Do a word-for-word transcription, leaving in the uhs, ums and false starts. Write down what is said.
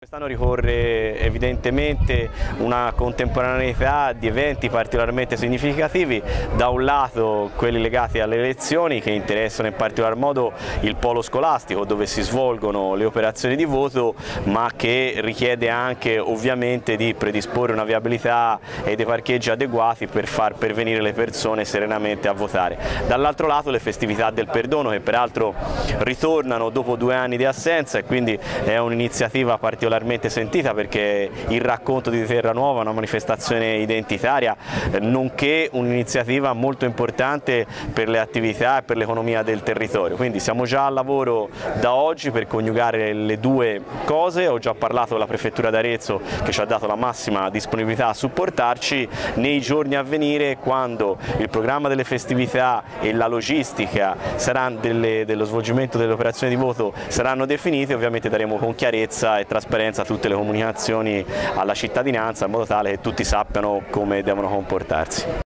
Quest'anno ricorre evidentemente una contemporaneità di eventi particolarmente significativi, da un lato quelli legati alle elezioni che interessano in particolar modo il polo scolastico dove si svolgono le operazioni di voto, ma che richiede anche ovviamente di predisporre una viabilità e dei parcheggi adeguati per far pervenire le persone serenamente a votare. Dall'altro lato le festività del perdono, che peraltro ritornano dopo due anni di assenza, e quindi è un'iniziativa particolarmente sentita perché il racconto di Terranuova è una manifestazione identitaria, nonché un'iniziativa molto importante per le attività e per l'economia del territorio. Quindi siamo già al lavoro da oggi per coniugare le due cose. Ho già parlato con la Prefettura d'Arezzo che ci ha dato la massima disponibilità a supportarci. Nei giorni a venire, quando il programma delle festività e la logistica saranno delle, dello svolgimento delle operazioni di voto saranno definite, ovviamente daremo con chiarezza e trasparenza tutte le comunicazioni alla cittadinanza in modo tale che tutti sappiano come devono comportarsi.